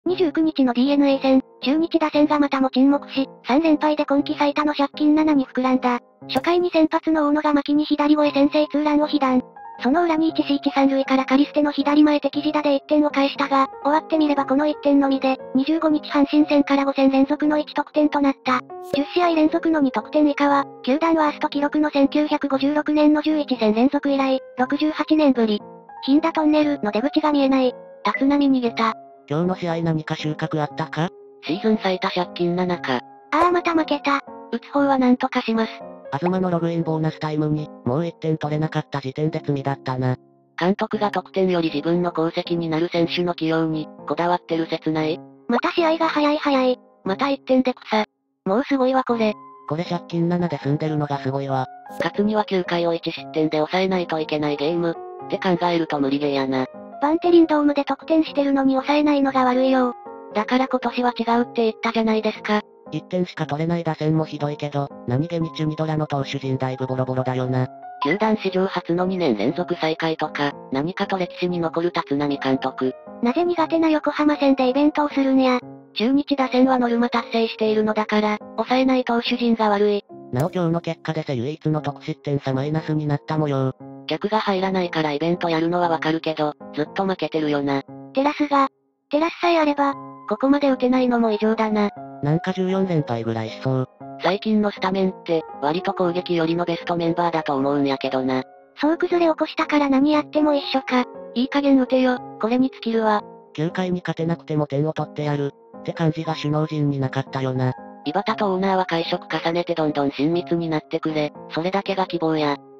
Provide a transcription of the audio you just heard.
29日の DNA 戦、中日打線がまたも沈黙し、3連敗で今季最多の借金7に膨らんだ。初回に先発の大野が牧に左越え先制ツーランを被弾。その裏に 1C1 三塁からカリステの左前敵地打で1点を返したが、終わってみればこの1点のみで、25日阪神戦から5戦連続の1得点となった。10試合連続の2得点以下は、球団ワースト記録の1956年の11戦連続以来、68年ぶり。頻打トンネルの出口が見えない。立浪逃げた。 今日の試合何か収穫あったか？ シーズン最多借金7か。 ああまた負けた。 打つ方は何とかします。 東のログインボーナスタイムに、もう1点取れなかった時点で罪だったな。 監督が得点より自分の功績になる選手の起用に、こだわってる説ない？ また試合が早い。 また1点で草。もうすごいわこれ。 これ借金7で済んでるのがすごいわ。 勝つには9回を1失点で抑えないといけないゲーム。って考えると無理ゲーやな。 バンテリンドームで得点してるのに抑えないのが悪いよ。 だから今年は違うって言ったじゃないですか。 1点しか取れない打線もひどいけど、何気にチュニドラの投手陣だいぶボロボロだよな。 球団史上初の2年連続最下位とか、何かと歴史に残る立浪監督。 なぜ苦手な横浜戦でイベントをするんや。 中日打線はノルマ達成しているのだから、抑えない投手陣が悪い。 なお今日の結果で唯一の得失点差マイナスになった模様。 客が入らないからイベントやるのはわかるけど、ずっと負けてるよな。 テラスさえあれば、 ここまで打てないのも異常だな。 なんか14連敗ぐらいしそう。 最近のスタメンって、割と攻撃よりのベストメンバーだと思うんやけどな。 そう崩れ起こしたから何やっても一緒か。 いい加減打てよ、これに尽きるわ。 9回に勝てなくても点を取ってやる。って感じが首脳陣になかったよな。 井端とオーナーは会食重ねてどんどん親密になってくれ、それだけが希望や。